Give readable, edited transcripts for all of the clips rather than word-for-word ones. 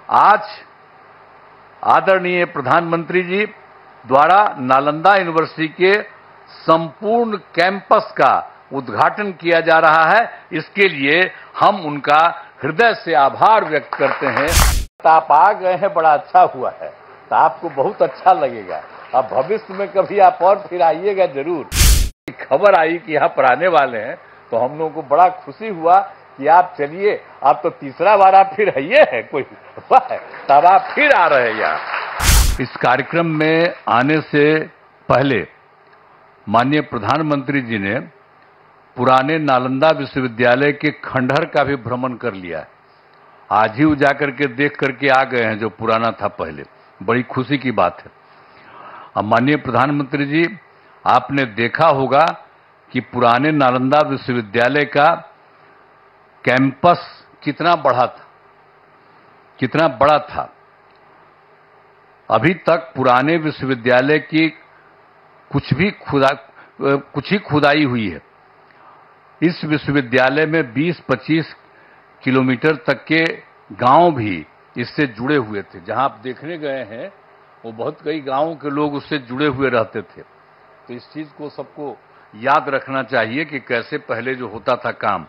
आज आदरणीय प्रधानमंत्री जी द्वारा नालंदा यूनिवर्सिटी के संपूर्ण कैंपस का उद्घाटन किया जा रहा है। इसके लिए हम उनका हृदय से आभार व्यक्त करते हैं। आप आ गए हैं, बड़ा अच्छा हुआ है, तो आपको बहुत अच्छा लगेगा। अब भविष्य में कभी आप और फिर आइएगा जरूर। खबर आई कि यहाँ पर आने वाले हैं, तो हम लोगों को बड़ा खुशी हुआ कि आप चलिए, आप तो तीसरा बार आप फिर आइए हैं, कोई तब आप फिर आ रहे हैं यहाँ। इस कार्यक्रम में आने से पहले माननीय प्रधानमंत्री जी ने पुराने नालंदा विश्वविद्यालय के खंडहर का भी भ्रमण कर लिया है। आज ही जाकर के देख करके आ गए हैं, जो पुराना था पहले। बड़ी खुशी की बात है। अब माननीय प्रधानमंत्री जी, आपने देखा होगा कि पुराने नालंदा विश्वविद्यालय का कैंपस कितना बड़ा था। अभी तक पुराने विश्वविद्यालय की कुछ ही खुदाई हुई है। इस विश्वविद्यालय में 20-25 किलोमीटर तक के गांव भी इससे जुड़े हुए थे। जहां आप देखने गए हैं, वो बहुत कई गांवों के लोग उससे जुड़े हुए रहते थे। तो इस चीज को सबको याद रखना चाहिए कि कैसे पहले जो होता था काम।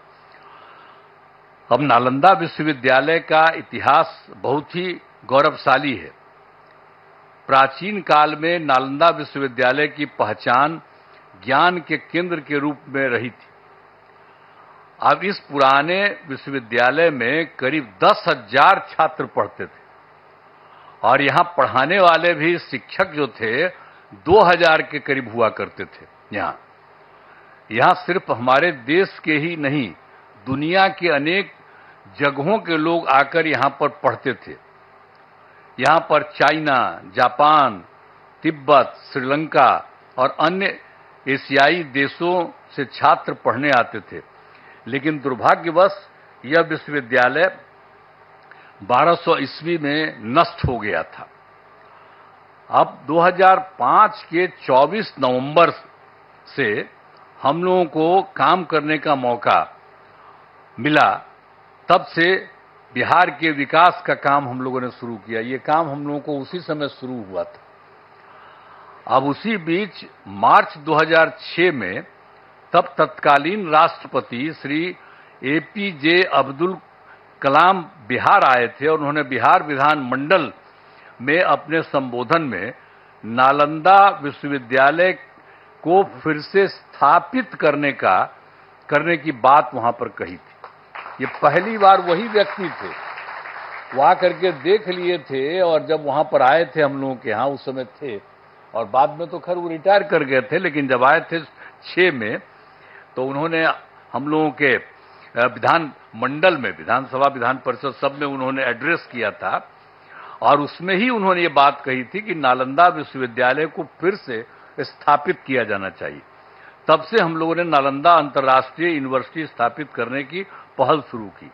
अब नालंदा विश्वविद्यालय का इतिहास बहुत ही गौरवशाली है। प्राचीन काल में नालंदा विश्वविद्यालय की पहचान ज्ञान के केंद्र के रूप में रही थी। अब इस पुराने विश्वविद्यालय में करीब 10,000 छात्र पढ़ते थे, और यहां पढ़ाने वाले भी शिक्षक जो थे 2,000 के करीब हुआ करते थे। यहां सिर्फ हमारे देश के ही नहीं, दुनिया के अनेक जगहों के लोग आकर यहां पर पढ़ते थे। यहां पर चाइना, जापान, तिब्बत, श्रीलंका और अन्य एशियाई देशों से छात्र पढ़ने आते थे। लेकिन दुर्भाग्यवश यह विश्वविद्यालय 1200 ईस्वी में नष्ट हो गया था। अब 2005 के 24 नवंबर से हम लोगों को काम करने का मौका मिला। तब से बिहार के विकास का काम हम लोगों ने शुरू किया। ये काम हम लोगों को उसी समय शुरू हुआ था। अब उसी बीच मार्च 2006 में तब तत्कालीन राष्ट्रपति श्री APJ अब्दुल कलाम बिहार आए थे, और उन्होंने बिहार विधान मंडल में अपने संबोधन में नालंदा विश्वविद्यालय को फिर से स्थापित करने की बात वहां पर कही थी। ये पहली बार वही व्यक्ति थे, वो आकर के देख लिए थे, और जब वहां पर आए थे हम लोगों के यहाँ उस समय थे, और बाद में तो खैर वो रिटायर कर गए थे, लेकिन जब आए थे 6 में, तो उन्होंने हम लोगों के विधान मंडल में, विधानसभा विधान परिषद सब में उन्होंने एड्रेस किया था, और उसमें ही उन्होंने ये बात कही थी कि नालंदा विश्वविद्यालय को फिर से स्थापित किया जाना चाहिए। तब से हम लोगों ने नालंदा अंतर्राष्ट्रीय यूनिवर्सिटी स्थापित करने की पहल शुरू की।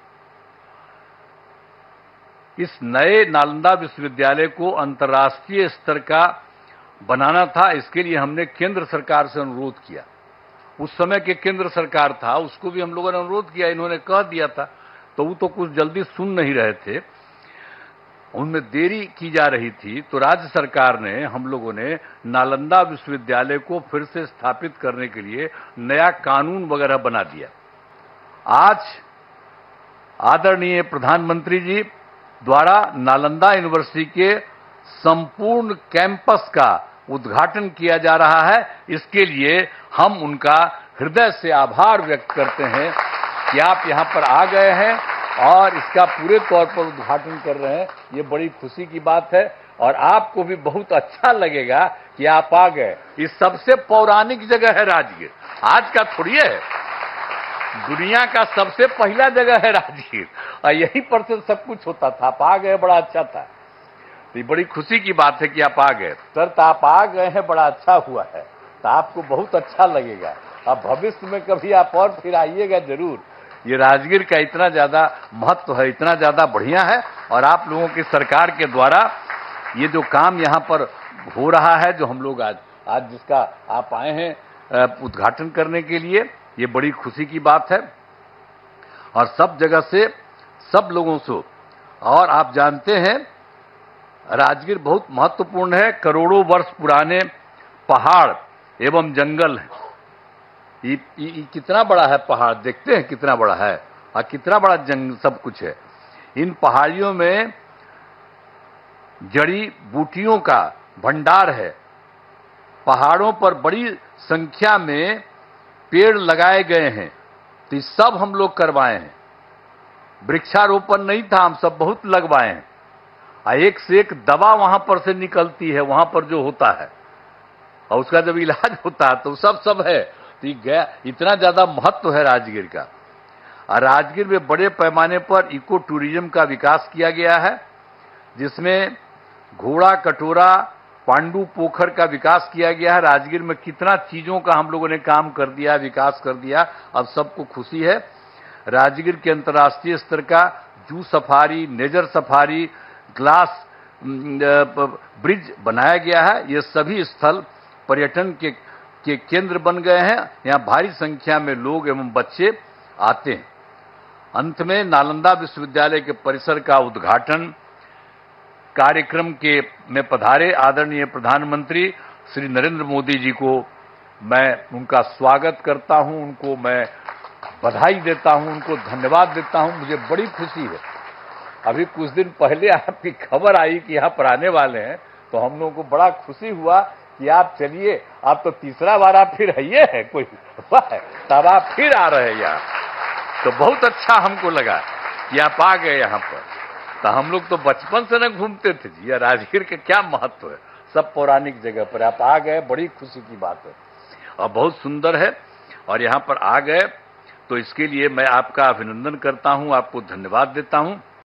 इस नए नालंदा विश्वविद्यालय को अंतर्राष्ट्रीय स्तर का बनाना था। इसके लिए हमने केंद्र सरकार से अनुरोध किया। उस समय के केंद्र सरकार था, उसको भी हम लोगों ने अनुरोध किया, इन्होंने कह दिया था, तो वो तो कुछ जल्दी सुन नहीं रहे थे, उनमें देरी की जा रही थी। तो राज्य सरकार ने, हम लोगों ने नालंदा विश्वविद्यालय को फिर से स्थापित करने के लिए नया कानून वगैरह बना दिया। आज आदरणीय प्रधानमंत्री जी द्वारा नालंदा यूनिवर्सिटी के संपूर्ण कैंपस का उद्घाटन किया जा रहा है। इसके लिए हम उनका हृदय से आभार व्यक्त करते हैं कि आप यहां पर आ गए हैं और इसका पूरे तौर पर उद्घाटन कर रहे हैं। ये बड़ी खुशी की बात है, और आपको भी बहुत अच्छा लगेगा कि आप आ गए। ये सबसे पौराणिक जगह है राजगीर, आज का थोड़ी है। दुनिया का सबसे पहला जगह है राजगीर, और यहीं पर से सब कुछ होता था। आप आ गए, बड़ा अच्छा था। तो ये बड़ी खुशी की बात है कि आप आ गए। सर, तो आप आ गए हैं, बड़ा अच्छा हुआ है, तो आपको बहुत अच्छा लगेगा। अब भविष्य में कभी आप और फिर आइएगा जरूर। ये राजगीर का इतना ज्यादा महत्व है, इतना ज्यादा बढ़िया है, और आप लोगों की सरकार के द्वारा ये जो काम यहाँ पर हो रहा है, जो हम लोग आज जिसका आप आए हैं उद्घाटन करने के लिए, ये बड़ी खुशी की बात है। और सब जगह से, सब लोगों से और आप जानते हैं राजगीर बहुत महत्वपूर्ण है, करोड़ों वर्ष पुराने पहाड़ एवं जंगल है। ये कितना बड़ा है पहाड़, देखते हैं कितना बड़ा है और कितना बड़ा जंगल सब कुछ है। इन पहाड़ियों में जड़ी बूटियों का भंडार है। पहाड़ों पर बड़ी संख्या में पेड़ लगाए गए हैं, तो ये सब हम लोग करवाए हैं। वृक्षारोपण नहीं था, हम सब बहुत लगवाए हैं। और एक से एक दवा वहां पर से निकलती है, वहां पर जो होता है, और उसका जब इलाज होता है तो सब है। तो ये गया, इतना ज्यादा महत्व है राजगीर का। और राजगीर में बड़े पैमाने पर इको टूरिज्म का विकास किया गया है, जिसमें घोड़ा कटोरा पांडु पोखर का विकास किया गया है। राजगीर में कितना चीजों का हम लोगों ने काम कर दिया, विकास कर दिया, अब सबको खुशी है। राजगीर के अंतर्राष्ट्रीय स्तर का zoo safari, nature safari, glass bridge बनाया गया है। ये सभी स्थल पर्यटन के केंद्र बन गए हैं। यहाँ भारी संख्या में लोग एवं बच्चे आते हैं। अंत में नालंदा विश्वविद्यालय के परिसर का उद्घाटन कार्यक्रम में पधारे आदरणीय प्रधानमंत्री श्री नरेंद्र मोदी जी को मैं उनका स्वागत करता हूं, उनको मैं बधाई देता हूं, उनको धन्यवाद देता हूं। मुझे बड़ी खुशी है। अभी कुछ दिन पहले आपकी खबर आई कि यहाँ पर आने वाले हैं, तो हम लोगों को बड़ा खुशी हुआ कि आप चलिए, आप तो तीसरा बार आप फिर आइए है कोई तब आप फिर आ रहे हैं यहाँ, तो बहुत अच्छा हमको लगा कि आप आ गए यहाँ पर। तो हम लोग तो बचपन से न घूमते थे जी, राजगीर का क्या महत्व है, सब पौराणिक जगह पर आप आ गए, बड़ी खुशी की बात है और बहुत सुंदर है। और यहाँ पर आ गए तो इसके लिए मैं आपका अभिनंदन करता हूँ, आपको धन्यवाद देता हूँ।